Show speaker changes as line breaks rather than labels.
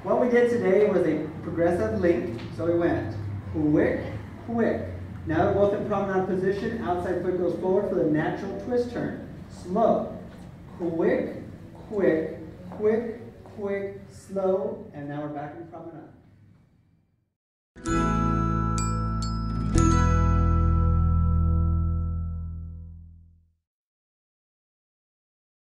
What we did today was a progressive link. So we went quick, quick. Now we're both in promenade position. Outside foot goes forward for the natural twist turn. Slow. Quick, quick, quick, quick, slow. And now we're back in promenade.